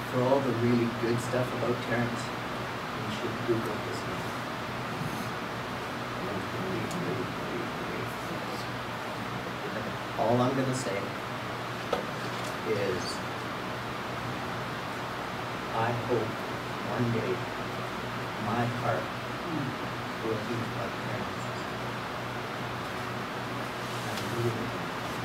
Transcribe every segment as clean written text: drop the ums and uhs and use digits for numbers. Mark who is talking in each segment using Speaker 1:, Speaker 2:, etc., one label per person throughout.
Speaker 1: for all the really good stuff about Terence, you should Google his name. All I'm going to say is, I hope one day my heart will beat like Terence's. I really do.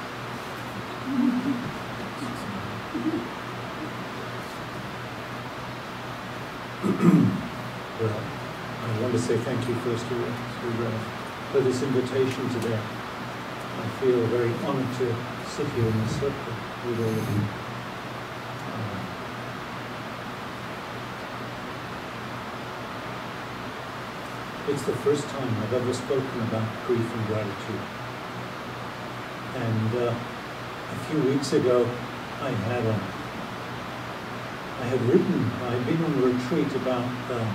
Speaker 2: Well, I want to say thank you first for this invitation today. I feel very honored to sit here in the circle with all of you. It's the first time I've ever spoken about grief and gratitude. And a few weeks ago, I'd been on a retreat about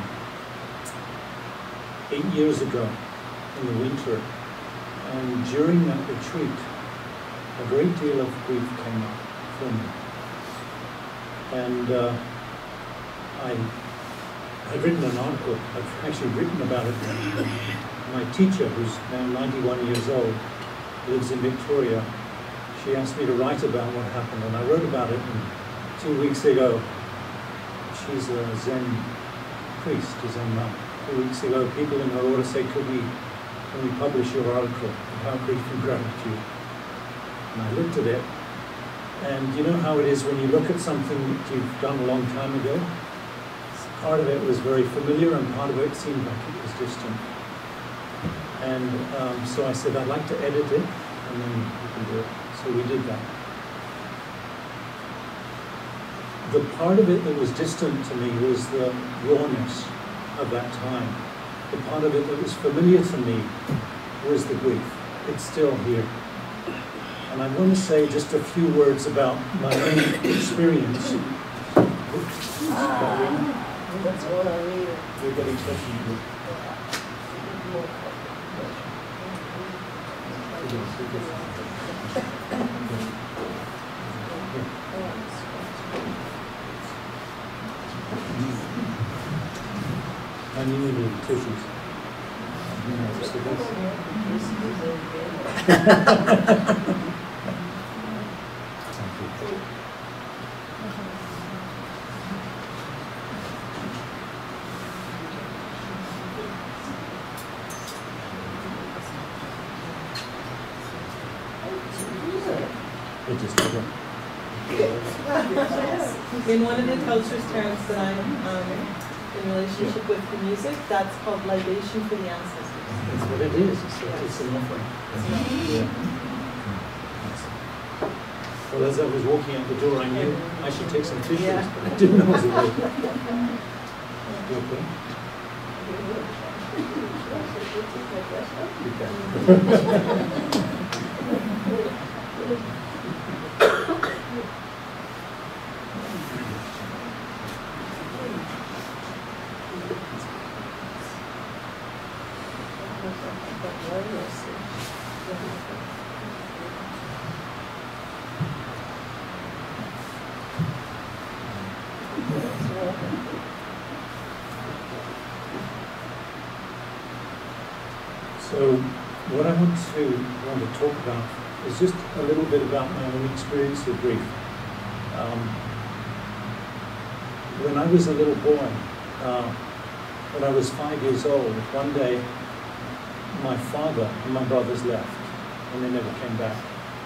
Speaker 2: 8 years ago in the winter. And during that retreat, a great deal of grief came up for me. And I'd written an article, I've actually written about it. My teacher, who's now 91 years old, lives in Victoria. She asked me to write about what happened, and I wrote about it 2 weeks ago. She's a Zen priest, a Zen monk. 2 weeks ago, people in her order said, can we publish your article about grief and gratitude? And I looked at it, and you know how it is when you look at something that you've done a long time ago? Part of it was very familiar, and part of it seemed like it was distant. And so I said, I'd like to edit it, and then we can do it. So we did that. The part of it that was distant to me was the rawness of that time. The part of it that was familiar to me was the grief. It's still here. And I want to say just a few words about my own experience.
Speaker 3: That's what I mean.
Speaker 2: We're getting touchy. And you need tissues.
Speaker 3: In one of the cultures, Terence, that I'm in relationship with the music, that's called libation for the ancestors.
Speaker 2: That's what it is. It's an offering. Yeah. Well, as I was walking out the door, I knew I should take some tissues, but I didn't know what to do. You okay? So what I want to talk about is just a little bit about my own experience with grief. When I was a little boy, when I was 5 years old, one day my father and my brothers left and they never came back.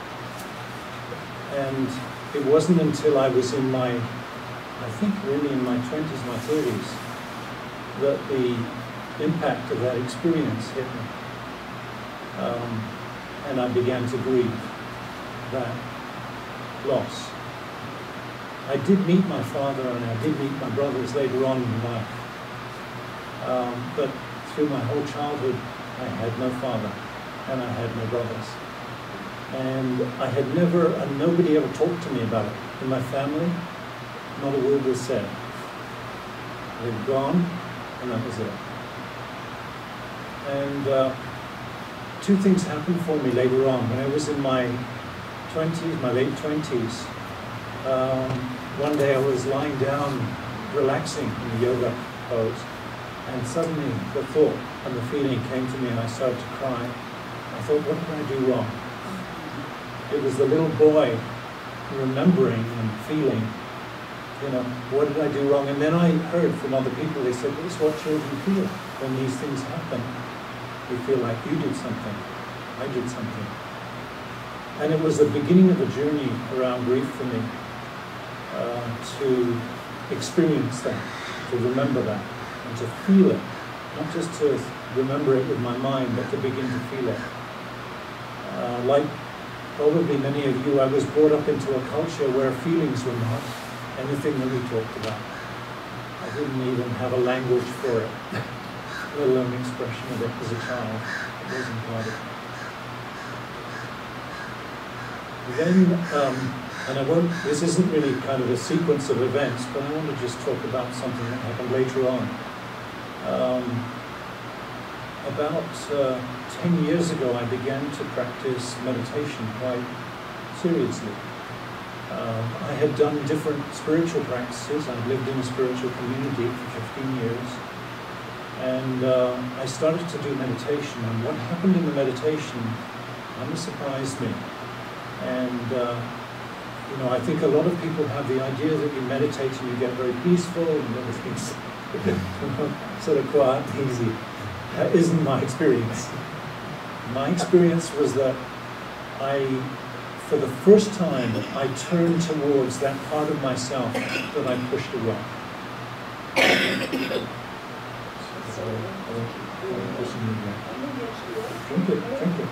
Speaker 2: And it wasn't until I was in my, I think really in my 20s, my 30s, that the impact of that experience hit me. And I began to grieve that loss. I did meet my father and I did meet my brothers later on in life. But through my whole childhood, I had no father and I had no brothers. And I had never, and nobody ever talked to me about it. In my family, not a word was said. They'd gone, and that was it. And two things happened for me later on. When I was in my 20s, my late 20s, one day I was lying down, relaxing in the yoga pose, and suddenly the thought and the feeling came to me and I started to cry. I thought, what did I do wrong? It was the little boy remembering and feeling, what did I do wrong? And then I heard from other people, they said, this is what children feel when these things happen. They feel like you did something, I did something. And it was the beginning of a journey around grief for me, to experience that, to remember that, and to feel it. Not just to remember it with my mind, but to begin to feel it. Like probably many of you, I was brought up into a culture where feelings were not anything that we talked about. I didn't even have a language for it, let alone expression of it as a child. It wasn't part of it. Then, and I won't, this isn't really kind of a sequence of events, but I want to just talk about something that happened later on. About 10 years ago, I began to practice meditation quite seriously. I had done different spiritual practices. I've lived in a spiritual community for 15 years. And I started to do meditation. And what happened in the meditation kind of surprised me. And I think a lot of people have the idea that you meditate and you get very peaceful and everything's sort of quiet and easy. That isn't my experience. My experience was that for the first time, I turned towards that part of myself that I pushed away. Drink it.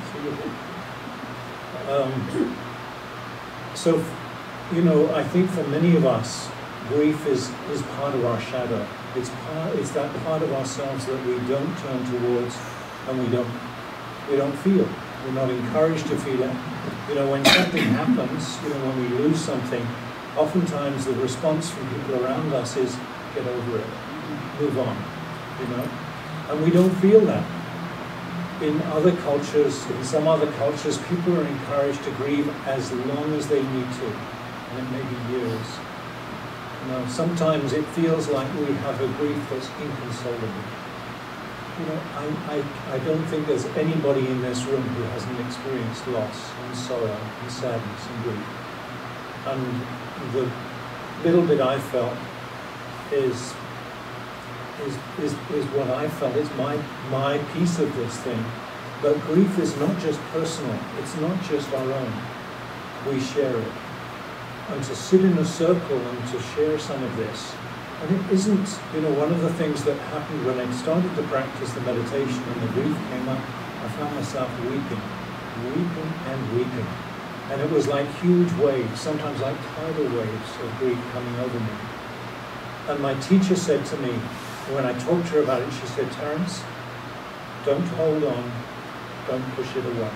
Speaker 2: So, I think for many of us, grief is part of our shadow. It's that part of ourselves that we don't turn towards, and we don't feel. We're not encouraged to feel it. When something happens, when we lose something, oftentimes the response from people around us is, get over it, move on, And we don't feel that. In other cultures, in some other cultures, people are encouraged to grieve as long as they need to, and it may be years. Sometimes it feels like we have a grief that's inconsolable. I don't think there's anybody in this room who hasn't experienced loss and sorrow and sadness and grief. And the little bit I felt is what I felt. It's my piece of this thing. But grief is not just personal. It's not just our own. We share it. And to sit in a circle and to share some of this. And it isn't, one of the things that happened when I started to practice the meditation and the grief came up, I found myself weeping and weeping. And it was like huge waves, sometimes like tidal waves of grief coming over me. And my teacher said to me, when I talked to her about it, she said, Terence, don't hold on, don't push it away.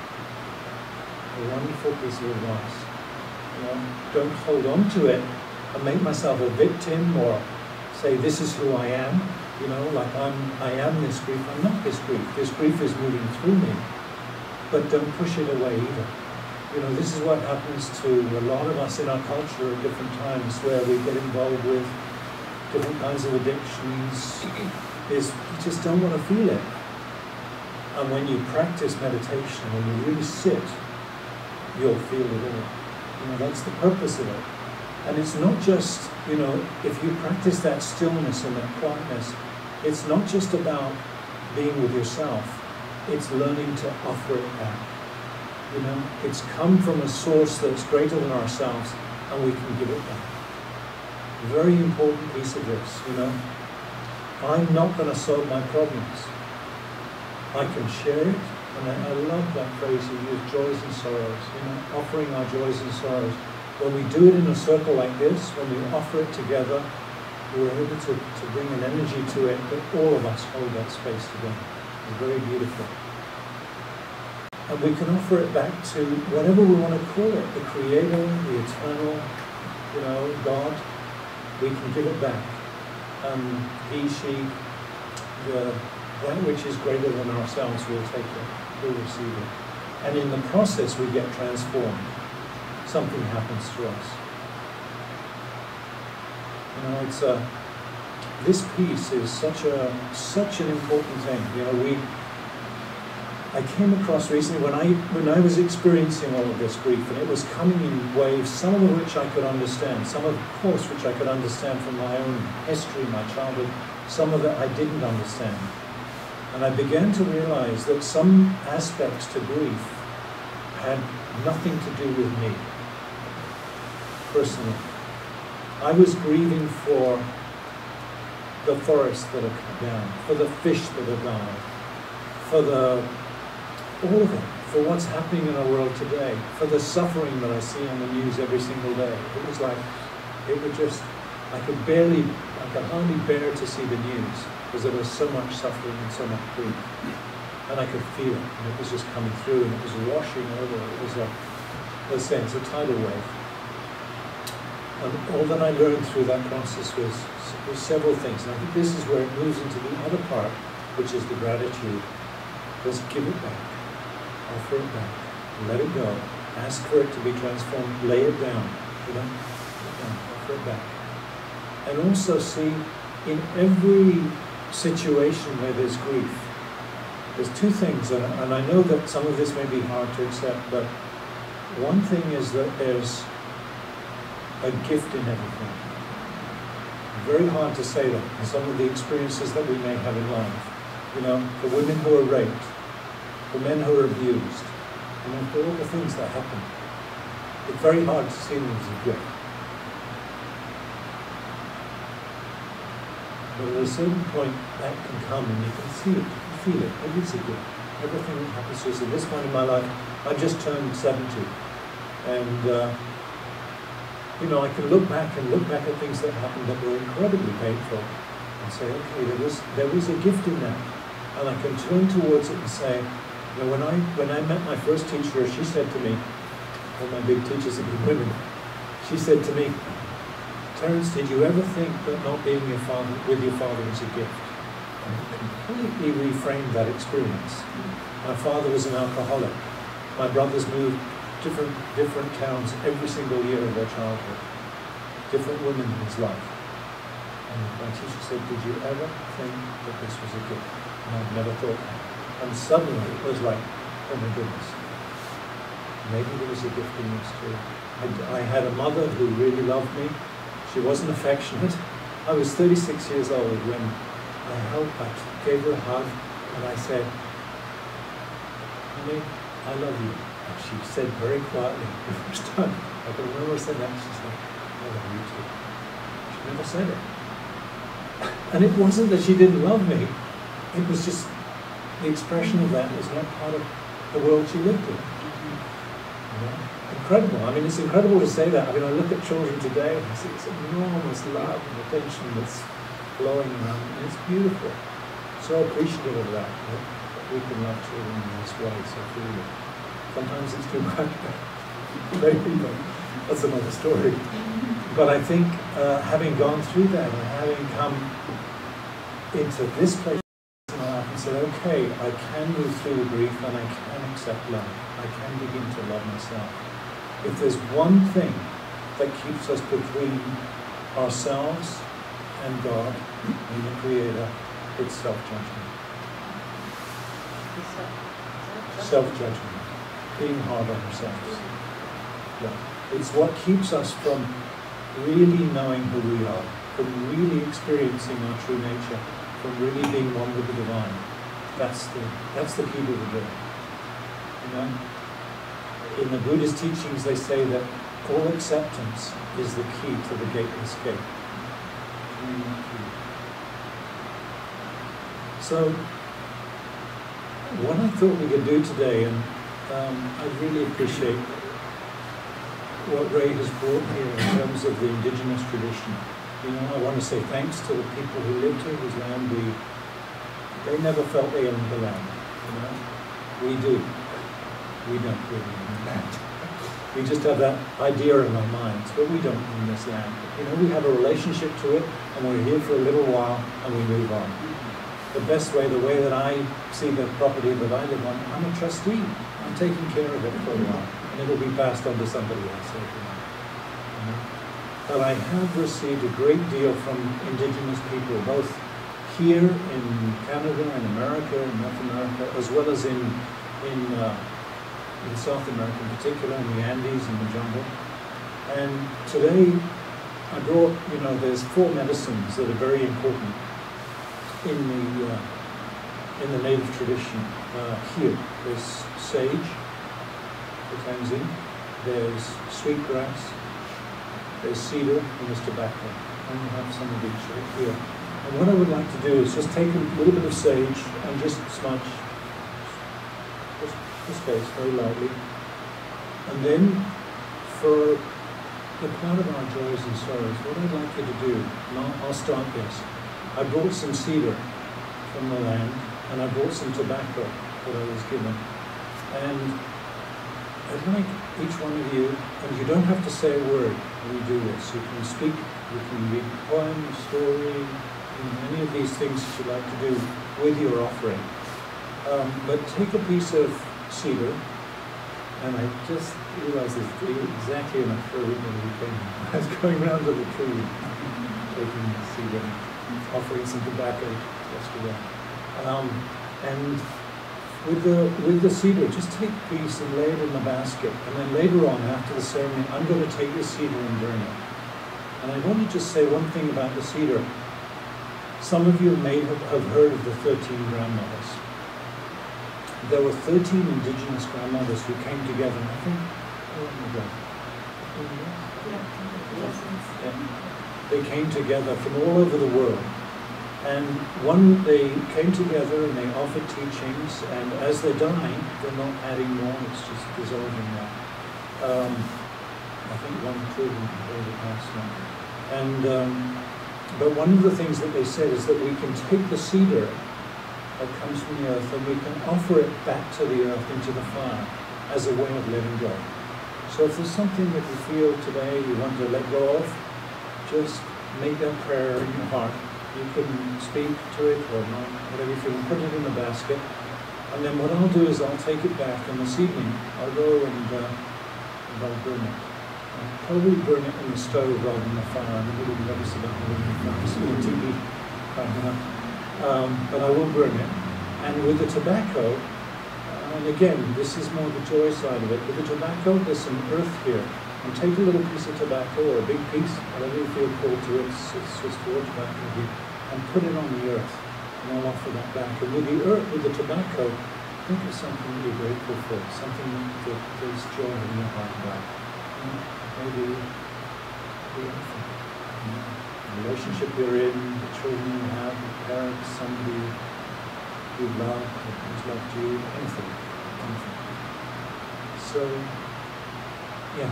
Speaker 2: A wonderful piece of advice. Don't hold on to it and make myself a victim or say this is who I am, like I am this grief. I'm not this grief. This grief is moving through me. But don't push it away either. This is what happens to a lot of us in our culture at different times where we get involved with different kinds of addictions, is you just don't want to feel it. And when you practice meditation, when you really sit, you'll feel it all. That's the purpose of it. And it's not just, if you practice that stillness and that quietness, it's not just about being with yourself. It's learning to offer it back. It's come from a source that's greater than ourselves, and we can give it back. Very important piece of this, I'm not going to solve my problems. I can share it, and I love that phrase you use, joys and sorrows, offering our joys and sorrows. When we do it in a circle like this, when we offer it together, we're able to bring an energy to it that all of us hold that space together. It's very beautiful. And we can offer it back to whatever we want to call it, the Creator, the Eternal, God. We can give it back. He, she, that which is greater than ourselves will take it, will receive it. And in the process we get transformed. Something happens to us. You know, it's this piece is such an important thing. You know, I came across recently when I was experiencing all of this grief, and it was coming in waves, some of which I could understand, some of course which I could understand from my own history, my childhood, some of it I didn't understand. And I began to realize that some aspects to grief had nothing to do with me, personally. I was grieving for the forests that have come down, for the fish that have died, for all of it, for what's happening in our world today, for the suffering that I see on the news every single day. It was like, I could hardly bear to see the news, because there was so much suffering and so much grief. And I could feel it, and it was just coming through, and it was washing over. It was let's say, it's a tidal wave. And all that I learned through that process was several things. And I think this is where it moves into the other part, which is the gratitude. Just give it back, offer it back, let it go, ask for it to be transformed, lay it down, offer it back. And also see, in every situation where there's grief, there's two things, and I know that some of this may be hard to accept, but one thing is that there's a gift in everything. Very hard to say that in some of the experiences that we may have in life. You know, the women who are raped, the men who are abused, you know, for all the things that happen. It's very hard to see them as a gift. But at a certain point, that can come and you can see it, you can feel it. It is a gift. Everything that happens to us. At this point in my life, I just turned 70. And you know, I can look back at things that happened that were incredibly painful and say, okay, there was a gift in that. And I can turn towards it and say, you know, when I met my first teacher, she said to me, all my big teachers have been women, she said to me, Terence, did you ever think that not being with your father was a gift? And I completely reframed that experience. My father was an alcoholic. My brothers moved different towns every single year of their childhood. Different women in his life. And my teacher said, did you ever think that this was a gift? And I'd never thought that. And suddenly it was like, oh my goodness, maybe there was a gift in this too. I had a mother who really loved me. She wasn't affectionate. I was 36 years old when I gave her a hug and I said, honey, I love you. And she said very quietly, the first time I can remember her saying that, she said, I love you too. She never said it. And it wasn't that she didn't love me, it was just the expression of that was not part of the world she lived in. You know? Incredible. I mean, it's incredible to say that. I mean, I look at children today and I see this enormous love and attention that's flowing around, and it's beautiful. So appreciative of that we can love children in this way so freely. Sometimes it's too much, but maybe that's another story. But I think having gone through that and having come into this place in my life and said, okay, I can move through the grief and I can accept love. I can begin to love myself. If there's one thing that keeps us between ourselves and God and the Creator, it's self-judgment. Self-judgment. Being hard on ourselves. Yeah. It's what keeps us from really knowing who we are, from really experiencing our true nature, from really being one with the divine. That's the key to the journey. You know? In the Buddhist teachings, they say that all acceptance is the key to the gate of escape. So, what I thought we could do today, and I really appreciate what Ray has brought here in terms of the indigenous tradition. You know, I want to say thanks to the people who lived here, whose land they never felt they owned the land. You know, we do. We don't really own land. We just have that idea in our minds, but we don't own this land. You know, we have a relationship to it, and we're here for a little while, and we move on. The best way, the way that I see the property that I live on, I'm a trustee. I'm taking care of it for a while, and it will be passed on to somebody else. You know? but I have received a great deal from indigenous people, both here in Canada and America and North America, as well as in South America in particular, in the Andes and the jungle. And today I brought, there's 4 medicines that are very important in the native tradition here. There's sage for cleansing, there's sweetgrass, there's cedar, and there's tobacco. And we have some of each right here. And what I would like to do is just take a little bit of sage and just smudge this face very lightly. And then for the part of our joys and sorrows, what I'd like you to do, and I'll start this. I brought some cedar from the land, and I brought some tobacco that I was given. And I'd like each one of you, and you don't have to say a word when you do this. You can speak, you can read a poem, a story, any of these things that you like to do with your offering. But take a piece of cedar, and I just realized there's exactly enough for everybody who came. I was going around to the tree, taking the cedar, offering some tobacco yesterday. And with the cedar, just take a piece and lay it in the basket. And then later on, after the ceremony, I'm going to take the cedar and burn it. And I want to just say one thing about the cedar. Some of you may have heard of the 13 grandmothers. There were 13 indigenous grandmothers who came together, I think, they came together from all over the world. And they came together and they offered teachings, and as they're dying, they're not adding more, it's just dissolving that. I think one children already passed now. And but one of the things that they said is that we can take the cedar that comes from the earth and we can offer it back to the earth, into the fire, as a way of letting go. So if there's something that you feel today you want to let go of, just make that prayer in your heart. You can speak to it or not, whatever you feel, and put it in the basket. And then what I'll do is I'll take it back, and this evening I'll go and I'll burn it. I'll probably burn it in the stove rather than the fire. I'm a little nervous about the TV coming up. But I will burn it. And with the tobacco, and again, this is more the joy side of it. With the tobacco, there's some earth here. And take a little piece of tobacco, or a big piece, whatever you feel called to it, it's just raw tobacco here, and put it on the earth. And I'll offer that back. And with the earth, with the tobacco, think of something to be grateful for, something that there's joy in your heart about. Maybe the relationship you're in, the children you have, the parents, somebody you love, who's loved you, anything. So, yeah.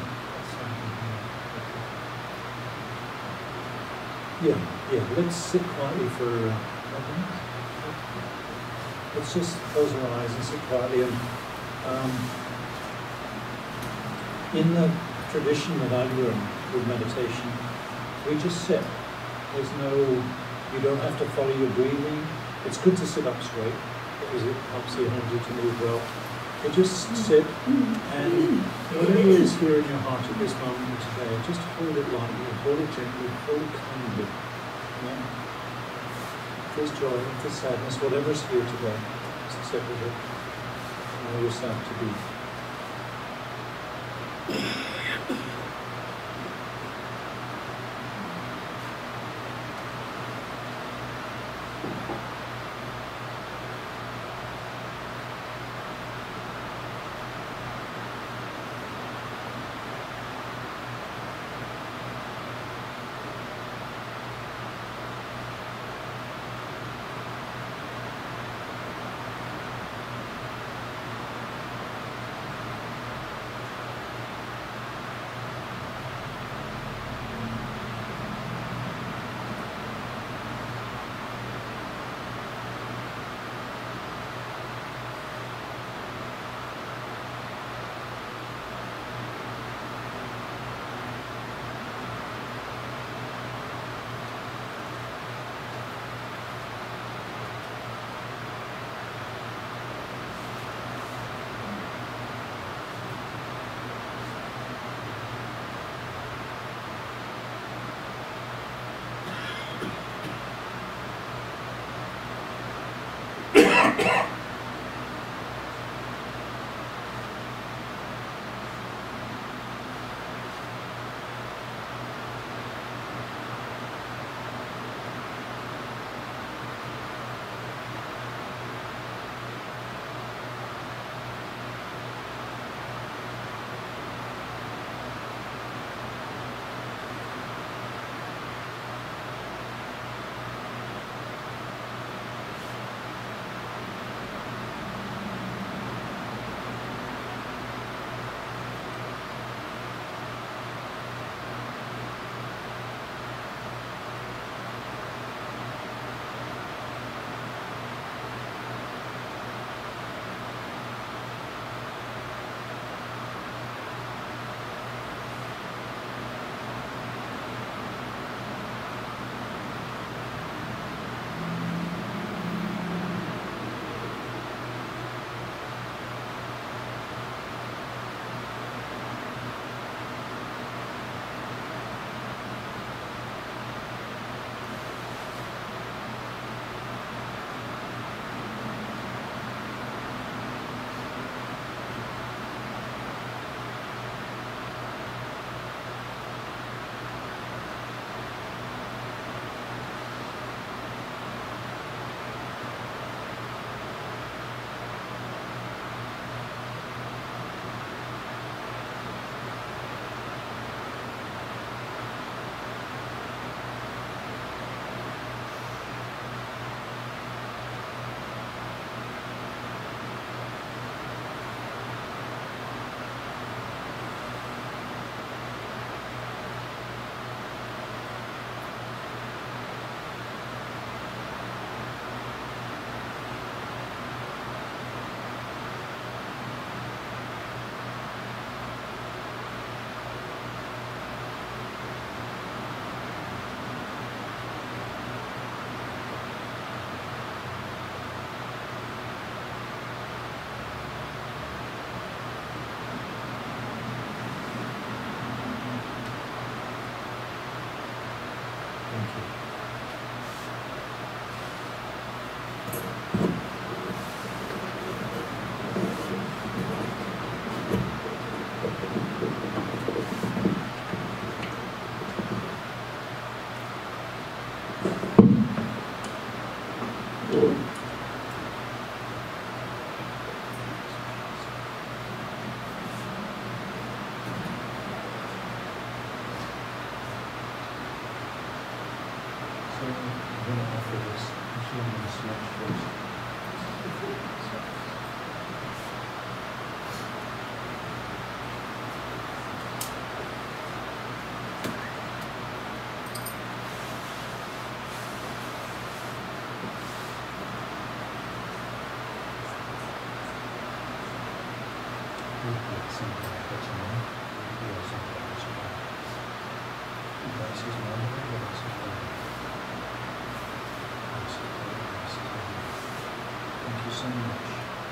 Speaker 2: Yeah, let's sit quietly for 5 minutes. Let's just close our eyes and sit quietly. And in the tradition that I've learned with meditation, we just sit. You don't have to follow your breathing. It's good to sit up straight because it helps the energy to move well. But just sit, and whatever is here in your heart at this moment today, just hold it lightly, hold it gently, hold it kindly. Yeah? If there's joy, if there's sadness, whatever's here today, just sit with it. Allow yourself to be. Thank you. So I'm going to offer this. Actually, I'm going to smash first. Thank you so much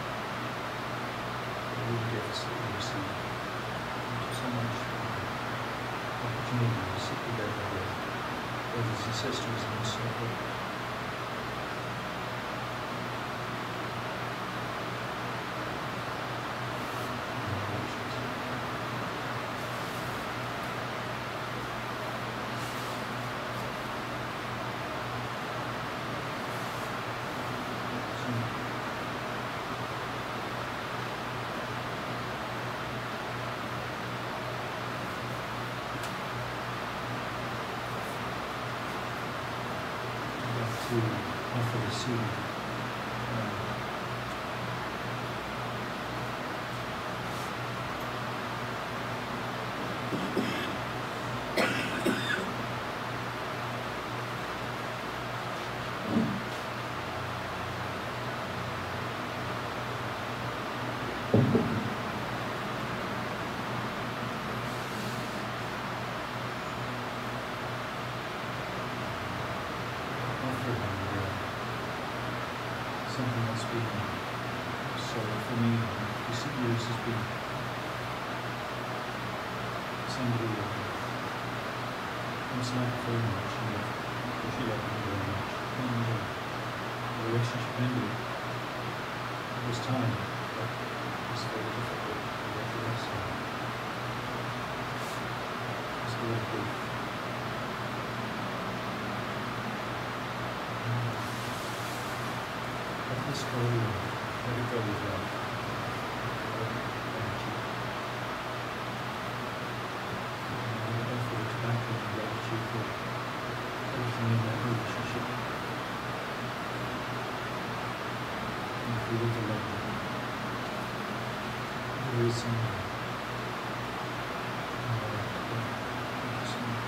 Speaker 2: for all the gifts that you received. Thank you so much for the opportunity to sit together with brothers and sisters in this circle. To offer the seed. Something that's been solid for me in recent years has been somebody that comes like very much and she loved me very much, and the relationship ended. It was time, but it was very difficult to get the rest of it. It was very brief. Let this go, let it go with love. Energy. And I offer the tobacco and gratitude for everything in that relationship. And for you to love me. There is some love. Thank you so much.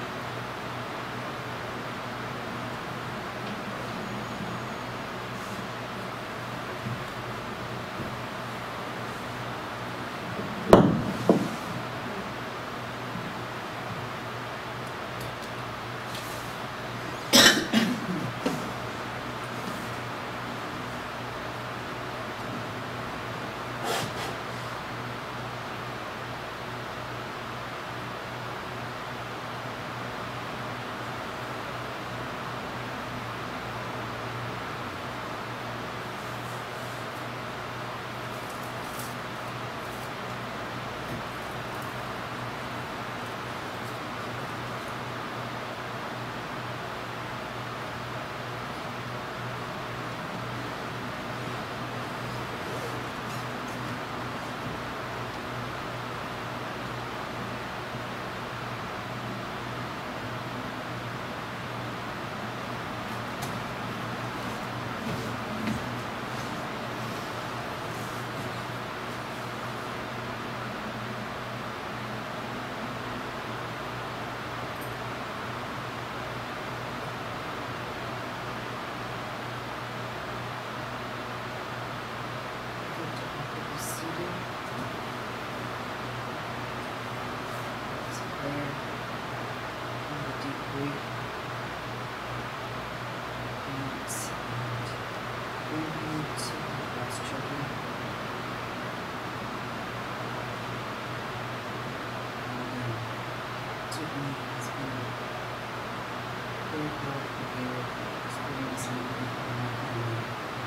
Speaker 4: very hard to hear experiencing in our family.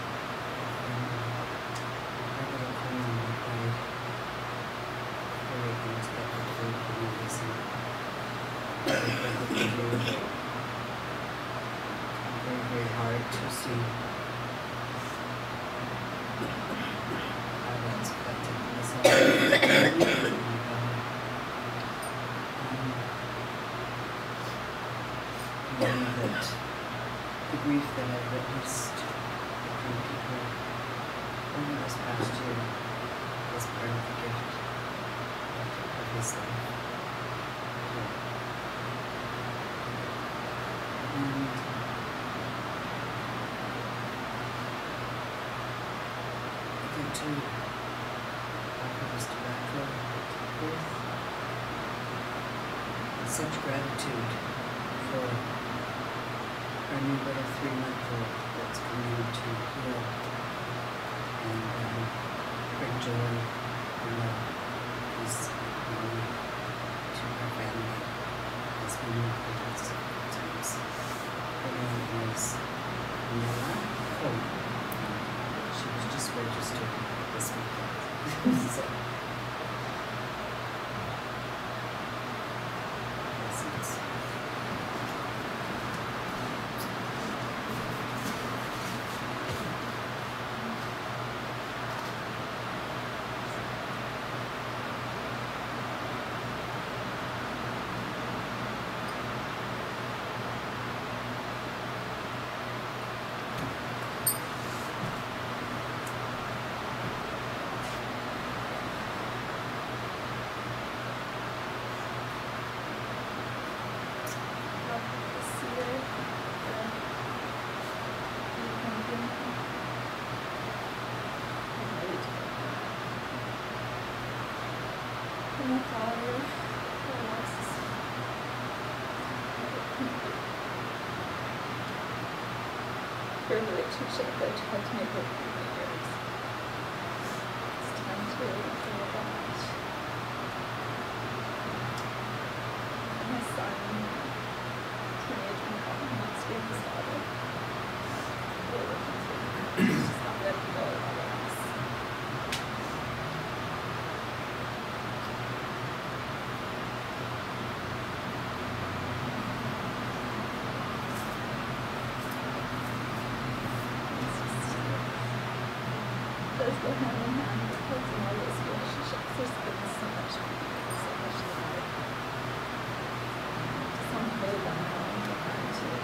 Speaker 4: Our little family died very unexpectedly for no reason. Very, very hard to see how that's affected us all. I know that the grief that I've witnessed from people over this past year is part of the gift of his life. And I get to offer this tobacco with such gratitude for our new little 3-month-old that's coming to heal and bring joy and love, peace, and harmony to our family as we move through these difficult times. Her name is Nella Cole. She was just registered this weekend. So, blessings.
Speaker 5: For a relationship that I tried to make work for many years. It's time to feel that. My son, teenage mom, wants to be his daughter. She's not ready to go with all of us. Does go hand in hand because in all those relationships there's been so much love. Some hold on and get back to it.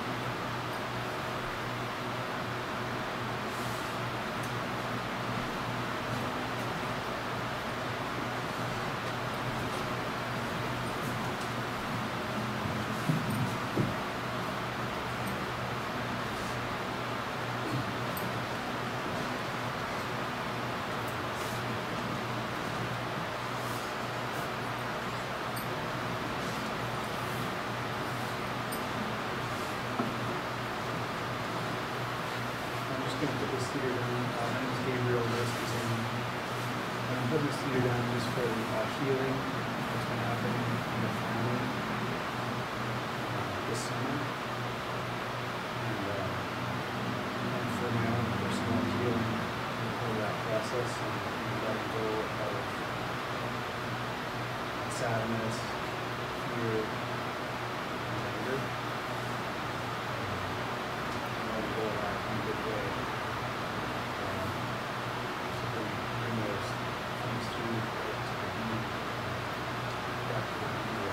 Speaker 6: I'm just going to put this theater down. My name is Gabriel. This is I'm putting this theater down just for healing that's been happening in the family this summer. And for my own personal healing for that process and letting go of sadness, fear, and anger. Letting go of that in a good way. So bring those things to be back to the way.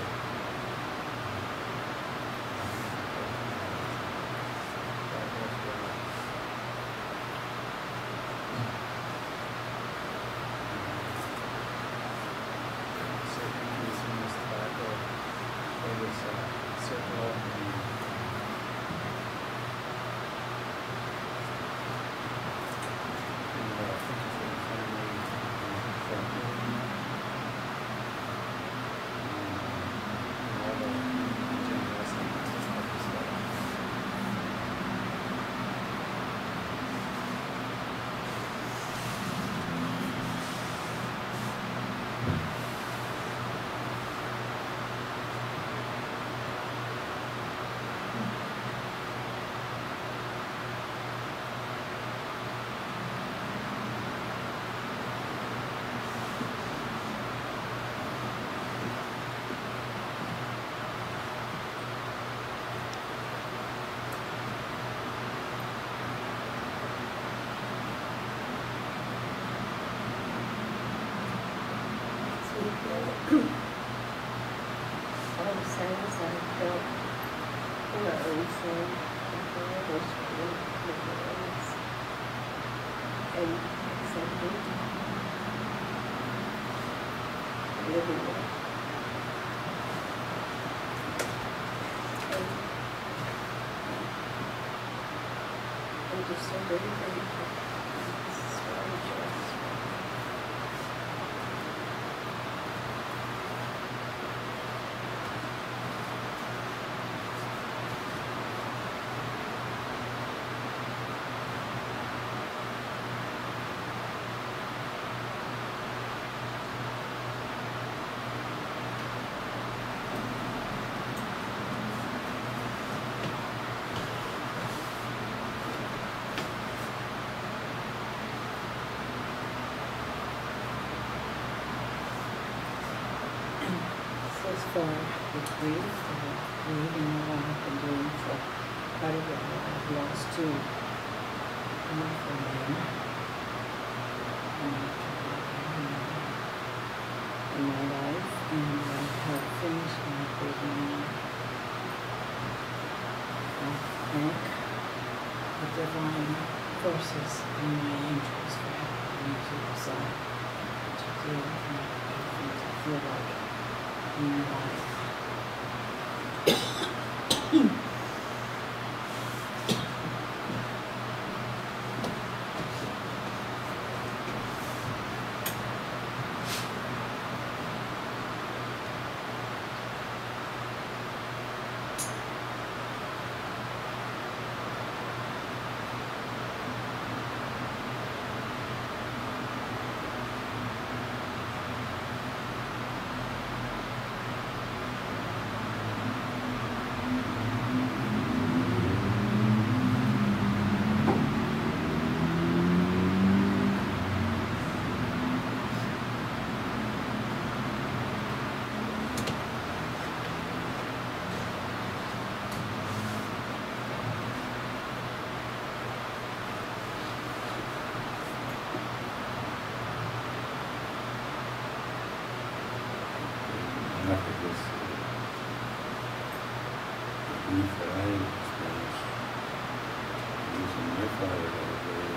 Speaker 6: So thank you so much, tobacco.
Speaker 5: all the sadness I felt for my own son, and for all those ones, and accepting living it. And I'm just so very grateful. This is what I rejoice.
Speaker 4: As far with grief, grieving what I've been doing for quite a while, I've lost two wonderful men in my life, and I have things like living. I thank the divine forces and my angels for helping me to decide to deal with my things I feel like in my life.
Speaker 7: After this grief that I experienced losing my father, that was very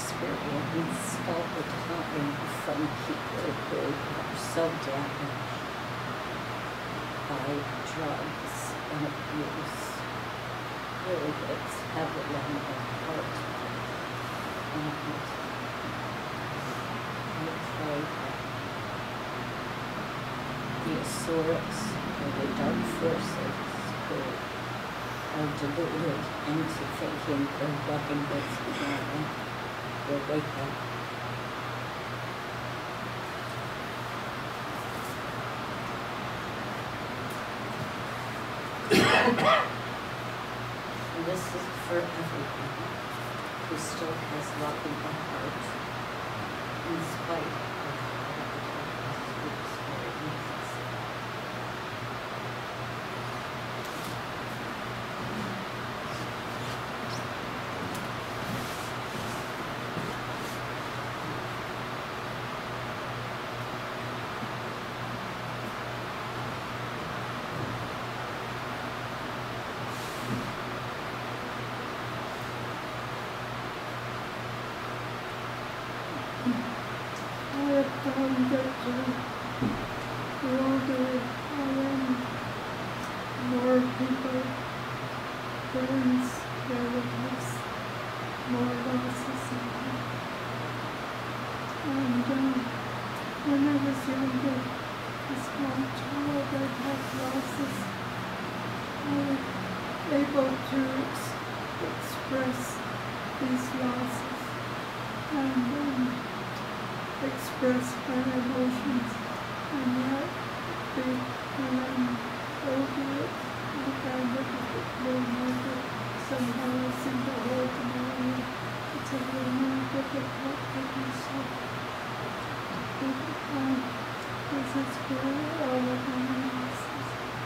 Speaker 5: experience all the time from people who are so damaged by drugs and abuse. Really, it's heavy on my heart. And I pray that the Asuraks or the dark forces who are deluded into thinking they're walking with tomorrow will wake up. And this is for everyone who still has love in their heart, in spite of all the experiences.
Speaker 8: I have found that the older I am, more people, friends, relatives, more losses in life. And when I was younger, a small child, I had losses. I was able to express these losses and express my emotions, and yet when I'm older, I find it a bit more harder. Somehow I seem to hold them all. It's a little more difficult for myself. But this is for all of my losses.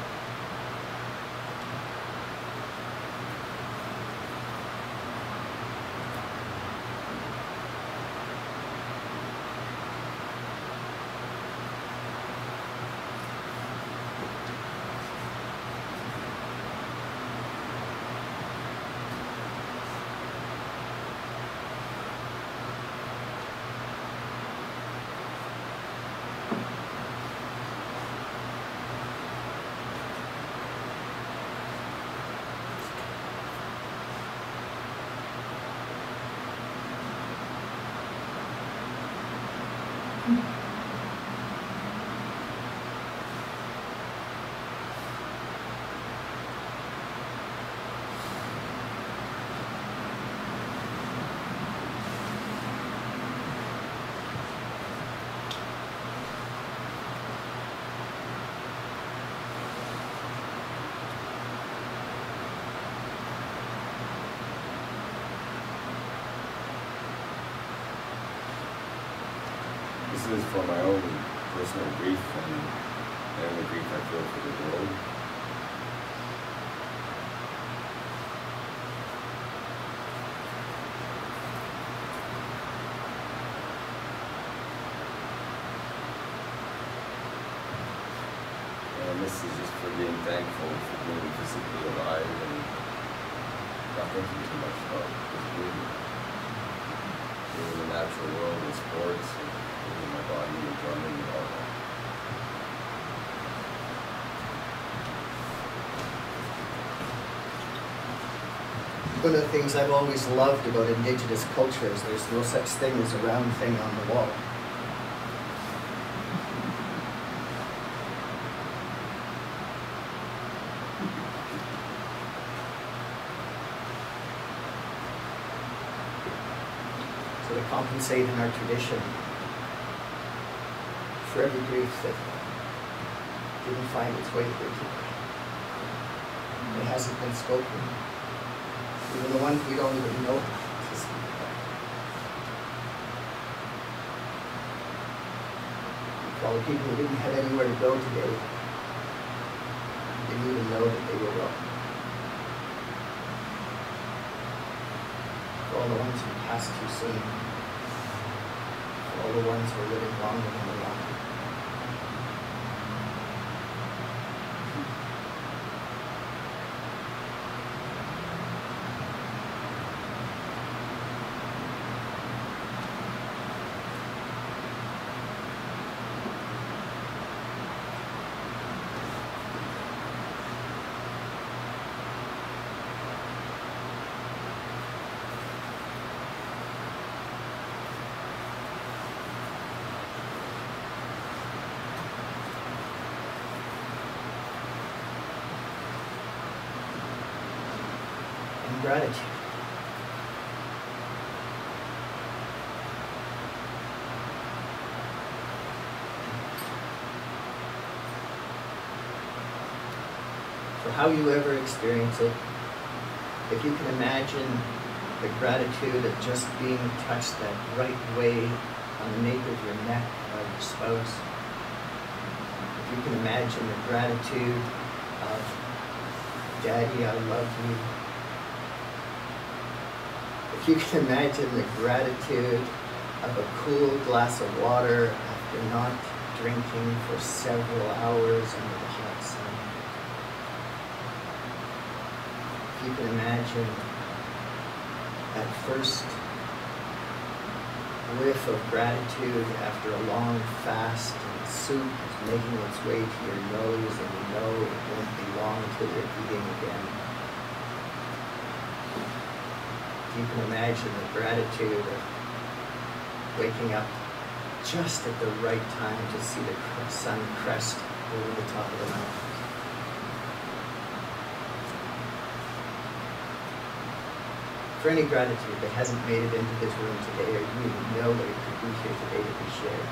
Speaker 7: This is for my own personal grief and the grief I feel for the world. And this is just for being thankful for being physically alive and not thinking too much about just being in the natural world and sports and moving my body and drumming and all that.
Speaker 1: One of the things I've always loved about Indigenous culture is there's no such thing as a round thing on the wall. So to compensate in our tradition for every grief that didn't find its way here today, it hasn't been spoken. Even the ones we don't even know to speak about. For all the people who didn't have anywhere to go today, didn't even know that they were wrong. For all the ones who passed too soon. For all the ones who are living longer than the longer. and gratitude. For how you ever experience it, if you can imagine the gratitude of just being touched that right way on the nape of your neck by your spouse, if you can imagine the gratitude of Daddy, I love you. If you can imagine the gratitude of a cool glass of water after not drinking for several hours under the hot sun. If you can imagine that first whiff of gratitude after a long fast and soup is making its way to your nose and you know it won't be long till you're eating again. If you can imagine the gratitude of waking up just at the right time to see the sun crest over the top of the mountain. For any gratitude that hasn't made it into this room today, or you even know that it could be here today to be shared.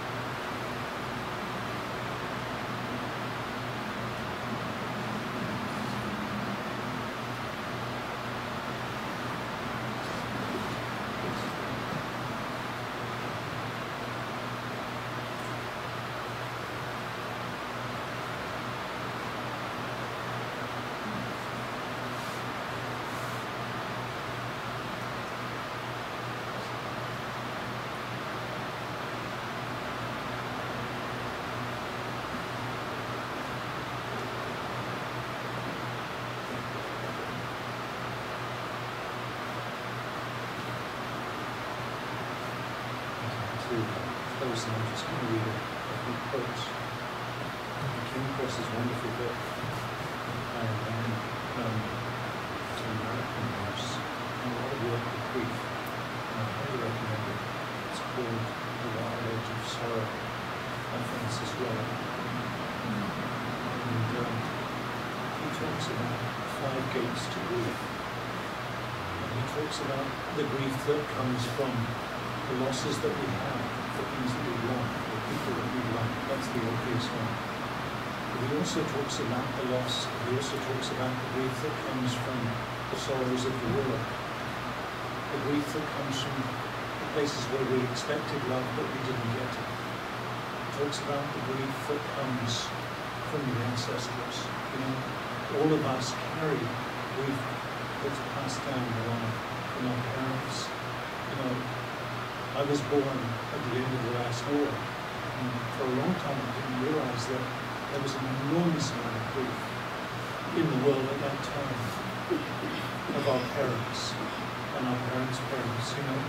Speaker 2: To close, and I'm just going to read a few quotes. I came across this wonderful book by a man, it's an American nurse, and a lot of work with grief. And I highly recommend it. It's called The Wild Age of Sorrow by Francis Weller. And he talks about 5 gates to grief. And he talks about the grief that comes from the losses that we have, the things that we love, the people that we love. That's the obvious one. But he also talks about the loss. He also talks about the grief that comes from the sorrows of the world. The grief that comes from the places where we expected love but we didn't get it. He talks about the grief that comes from the ancestors. You know, all of us carry grief that's passed down the line from our parents. You know, I was born at the end of the last war, and for a long time I didn't realize that there was an enormous amount of grief in the world at that time of our parents and our parents' parents. You know,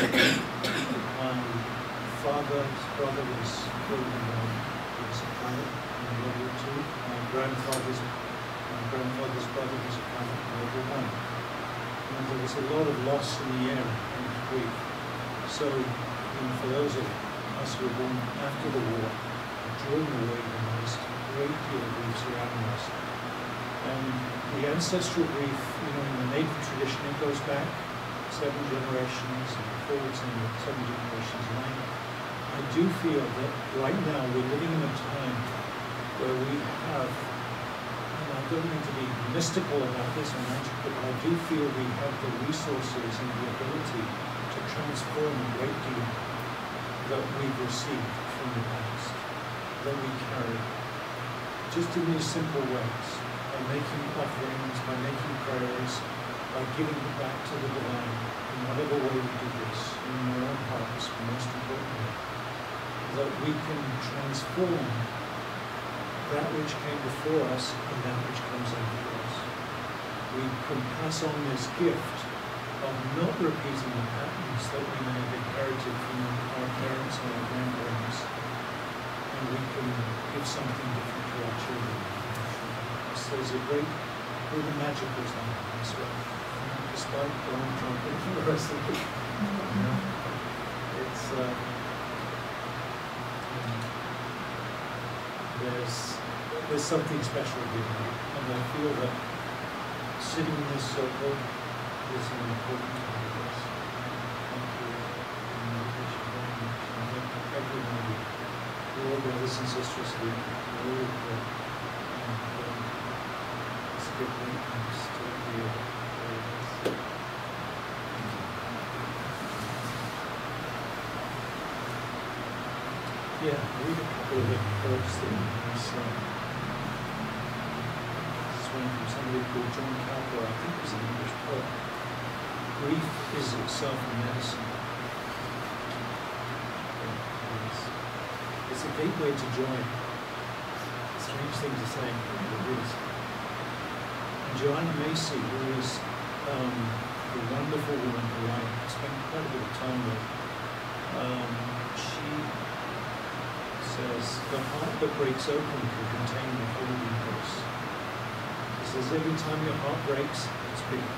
Speaker 2: my father's brother was killed in he was a pilot in World War II. My grandfather's brother was a pilot in World War I. And there was a lot of loss in the air and grief. So, for those of us who were born after the war, during the war, there was a great deal of grief surrounding us. And the ancestral grief, in the Native tradition, it goes back 7 generations and forwards in 7 generations. And I do feel that right now we're living in a time where we have, and I don't mean to be mystical about this or magical, but I do feel we have the resources and the ability to transform a great deal that we've received from the past, that we carry, just in these simple ways, by making offerings, by making prayers, by giving it back to the divine, in whatever way we do this, in our own hearts, most importantly, that we can transform that which came before us and that which comes after us. We can pass on this gift of not repeating the patterns that we may have inherited from our parents and our grandparents, and we can give something different to our children. So there's a great, really magical time in this way, despite Donald Trump and the rest of it. It's there's something special here, and I feel that sitting in this circle is an important part of this. Thank you, meditation very much. I thank everybody, all brothers and sisters here, all of the it's a good witness to hear all this. Yeah, I'll read a couple of the quotes that this one from somebody called John Cowper, I think it was an English poet. Grief is itself a medicine. It's a gateway to joy. Strange thing to say, but it is. And Joanna Macy, who is a wonderful woman who I spent quite a bit of time with, she says, the heart that breaks open can contain the whole universe. She says, every time your heart breaks, it's bigger.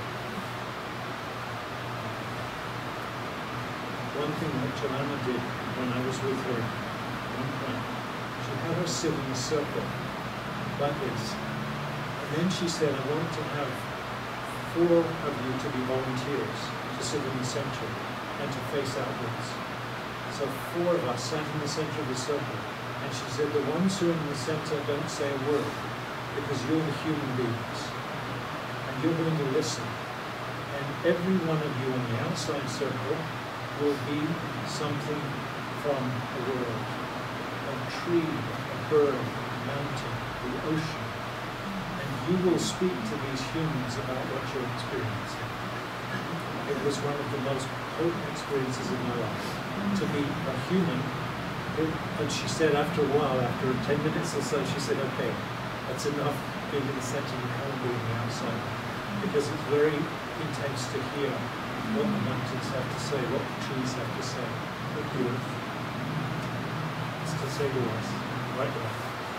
Speaker 2: One thing that Joanna did when I was with her at one point, she had her sit in a circle like this. And then she said, I want to have 4 of you to be volunteers, to sit in the center and to face outwards. So 4 of us sat in the center of the circle. And she said, the ones who are in the center don't say a word, because you're the human beings. And you're going to listen. And every one of you in the outside circle will be something from a world. A tree, a bird, a mountain, the ocean. And you will speak to these humans about what you're experiencing. It was one of the most potent experiences of my life. To be a human, and she said after a while, after 10 minutes or so, she said, okay, that's enough being in the center, you can't be on the outside. Because it's very intense to hear what the mountains have to say, what the trees have to say, what the earth has to say to us, right now.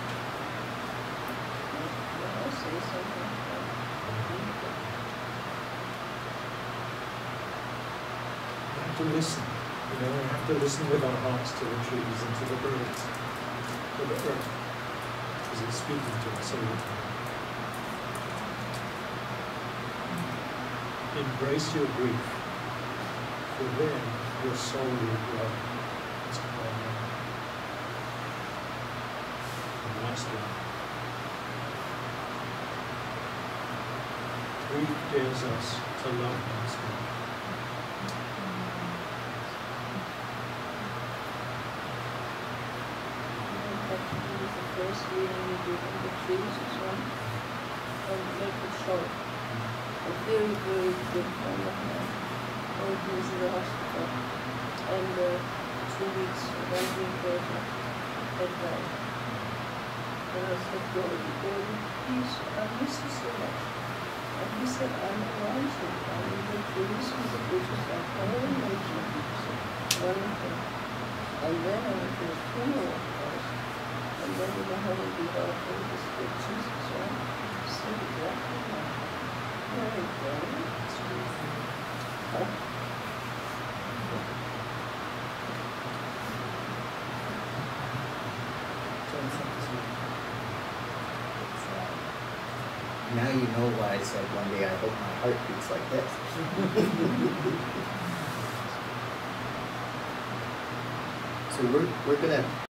Speaker 5: I'll say something.
Speaker 2: We have to listen. You know, we have to listen with our hearts to the trees and to the birds, to the earth, because it's speaking to us all the time. Embrace your grief, for then your soul will grow. That's what I know. And last one. Grief dares us to love once more.
Speaker 5: The first reading we did on the trees as well, and make it short. A very, very good friend of mine, he was in the hospital, and 2 weeks, 1 week later, had died. And I said, Gordon, please, I miss you so much. And he said, I'm around you, I'm in the trees, and the bushes, I'm all in nature. Wonderful. And then I went to his funeral, of course. And then you know how we do all the descriptions and so on. So exactly that. Very good.
Speaker 1: Now you know why I said one day I hope my heart beats like this. So we're gonna